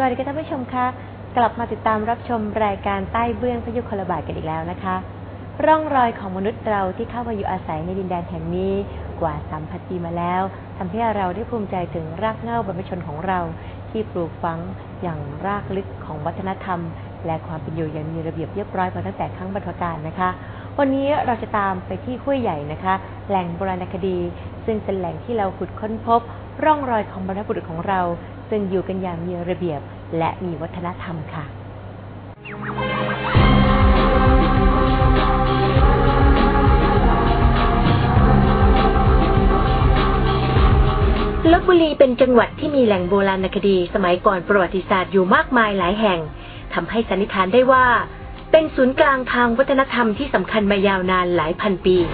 วัสดีค่ะท่านผู้ชมคะกลับมาติดตามรับชมรายการใต้เบื้องพยุคลบาทกันอีกแล้วนะคะร่องรอยของมนุษย์เราที่เข้ามาอยู่อาศัยในดินแดนแห่งนี้กว่า 3,000 ปีมาแล้วทำให้เราได้ภูมิใจถึงรากเหง้าบรรพชนของเราที่ปลูกฝังอย่างรากลึกของวัฒนธรรมและความเป็นอยู่อย่างมีระเบียบเรียบร้อยมาตั้งแต่ครั้งบรรพกาลนะคะวันนี้เราจะตามไปที่ห้วยใหญ่นะคะแหล่งโบราณคดีซึ่งเป็นแหล่งที่เราขุดค้นพบร่องรอยของบรรพบุรุษของเราซึ่งอยู่กันอย่างมีระเบียบและมีวัฒนธรรมค่ะลพบุรีเป็นจังหวัดที่มีแหล่งโบราณคดีสมัยก่อนประวัติศาสตร์อยู่มากมายหลายแห่งทำให้สันนิษฐานได้ว่าเป็นศูนย์กลางทางวัฒนธรรมที่สำคัญมายาวนานหลายพันปี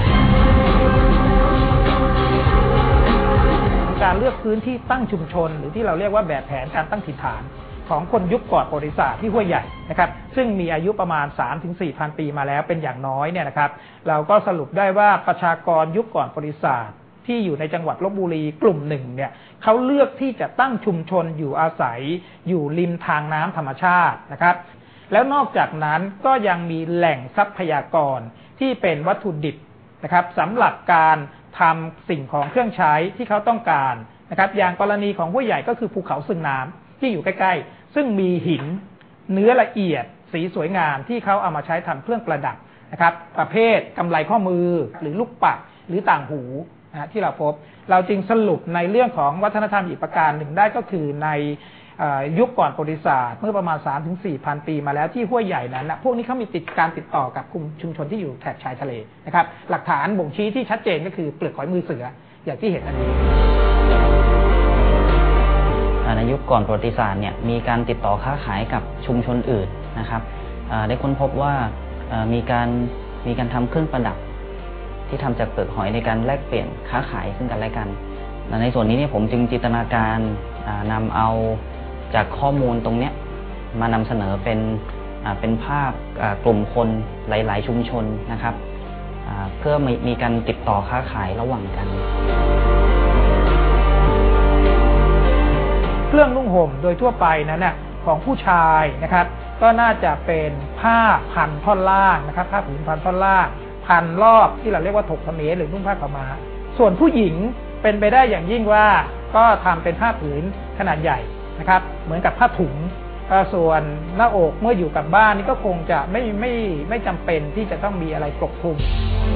การเลือกพื้นที่ตั้งชุมชนหรือที่เราเรียกว่าแบบแผนการตั้งถิ่นฐานของคนยุคก่อนประวัติศาสตร์ที่ห้วยใหญ่นะครับซึ่งมีอายุประมาณ 3-4,000 ปีมาแล้วเป็นอย่างน้อยเนี่ยนะครับเราก็สรุปได้ว่าประชากรยุคก่อนประวัติศาสตร์ที่อยู่ในจังหวัดลพบุรีกลุ่มหนึ่งเนี่ยเขาเลือกที่จะตั้งชุมชนอยู่อาศัยอยู่ริมทางน้ำธรรมชาตินะครับแล้วนอกจากนั้นก็ยังมีแหล่งทรัพยากรที่เป็นวัตถุดิบนะครับสำหรับการทำสิ่งของเครื่องใช้ที่เขาต้องการนะครับอย่างกรณีของห้วยใหญ่ก็คือภูเขาซึงน้ำที่อยู่ใกล้ๆซึ่งมีหินเนื้อละเอียดสีสวยงามที่เขาเอามาใช้ทำเครื่องประดับนะครับประเภทกำไลข้อมือหรือลูกปัดหรือต่างหูที่เราพบเราจึงสรุปในเรื่องของวัฒนธรรมอีกประการหนึ่งได้ก็คือในยุคก่อนประวัติศาสตร์เมื่อประมาณ 3-4,000 ปีมาแล้วที่ห้วยใหญ่นั้นพวกนี้เขามีการติดต่อกับกลุ่มชุมชนที่อยู่แถบชายทะเลนะครับหลักฐานบ่งชี้ที่ชัดเจนก็คือเปลือกหอยมือเสืออย่างที่เห็นอันนี้ในยุคก่อนประวัติศาสตร์เนี่ยมีการติดต่อค้าขายกับชุมชนอื่นนะครับได้ค้นพบว่ามีการทำเครื่องประดับที่ทำจากเปลือกหอยในการแลกเปลี่ยนค้าขายซึ่งกันและกันในส่วนนี้เนี่ยผมจึงจินตนาการนำเอาจากข้อมูลตรงนี้มานำเสนอเป็นภาพกลุ่มคนหลายๆชุมชนนะครับเพื่อมีการติดต่อค้าขายระหว่างกันเครื่องนุ่งห่มโดยทั่วไปนั้นน่ะของผู้ชายนะครับก็น่าจะเป็นผ้าพันท่อนล่างนะครับผ้าผืนพันท่อนล่างพันรอบที่เราเรียกว่าถกเขมรหรือนุ่งผ้าขาวม้าส่วนผู้หญิงเป็นไปได้อย่างยิ่งว่าก็ทำเป็นผ้าผืนขนาดใหญ่นะครับเหมือนกับผ้าถุงส่วนหน้าอกเมื่ออยู่กับบ้านนี่ก็คงจะไม่จำเป็นที่จะต้องมีอะไรปกคลุม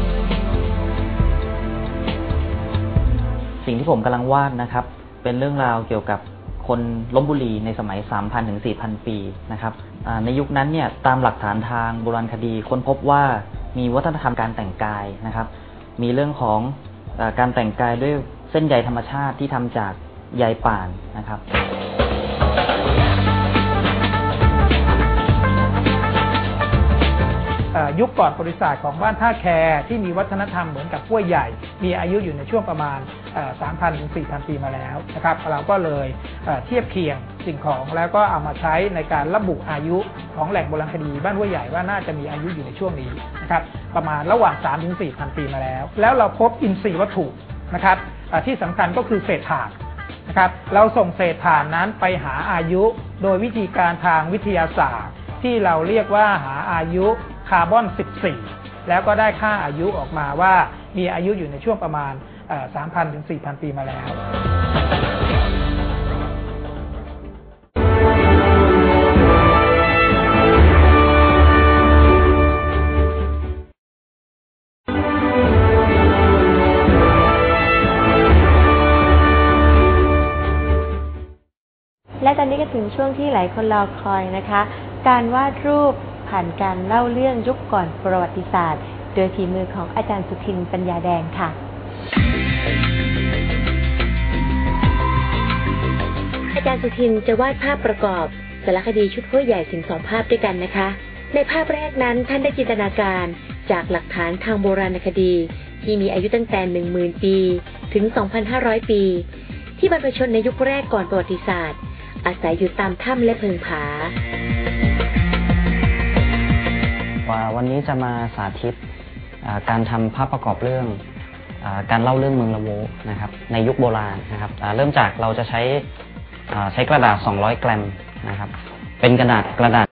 สิ่งที่ผมกำลังวาดนะครับเป็นเรื่องราวเกี่ยวกับคนลพบุรีในสมัย 3,000 ถึง 4,000 ปีนะครับในยุคนั้นเนี่ยตามหลักฐานทางโบราณคดีค้นพบว่ามีวัฒนธรรมการแต่งกายนะครับมีเรื่องของการแต่งกายด้วยเส้นใยธรรมชาติที่ทำจากใยป่านนะครับยุคก่อนประวัติศาสตร์ของบ้านท่าแคที่มีวัฒนธรรมเหมือนกับห้วยใหญ่มีอายุอยู่ในช่วงประมาณ 3,000 ถึง 4,000 ปีมาแล้วนะครับเราก็เลยเทียบเคียงสิ่งของแล้วก็เอามาใช้ในการระบุอายุของแหล่งโบราณคดีบ้านห้วยใหญ่ว่าน่าจะมีอายุอยู่ในช่วงนี้นะครับประมาณระหว่าง 3 ถึง 4,000 ปีมาแล้วเราพบอินทรีย์วัตถุนะครับที่สำคัญก็คือเศษถ่านนะครับเราส่งเศษถ่านนั้นไปหาอายุโดยวิธีการทางวิทยาศาสตร์ที่เราเรียกว่าหาอายุคาร์บอน 14แล้วก็ได้ค่าอายุออกมาว่ามีอายุอยู่ในช่วงประมาณ 3,000 ถึง 4,000 ปีมาแล้วและตอนนี้ก็ถึงช่วงที่หลายคนรอคอยนะคะการวาดรูปผ่านการเล่าเรื่องยุคก่อนประวัติศาสตร์โดยฝีมือของอาจารย์สุทินปัญญาแดงค่ะอาจารย์สุทินจะวาดภาพประกอบสารคดีชุดห้วยใหญ่ถึง2 ภาพด้วยกันนะคะในภาพแรกนั้นท่านได้จินตนาการจากหลักฐานทางโบราณคดีที่มีอายุตั้งแต่ 10,000 ปีถึง 2,500 ปีที่บรรพชนในยุคแรกก่อนประวัติศาสตร์อาศัยอยู่ตามถ้ำและเพิงผาวันนี้จะมาสาธิตการทำภาพประกอบเรื่องการเล่าเรื่องเมืองละโวนะครับในยุคโบราณนะครับเริ่มจากเราจะใช้กระดาษ200 กรัมนะครับเป็นกระดาษ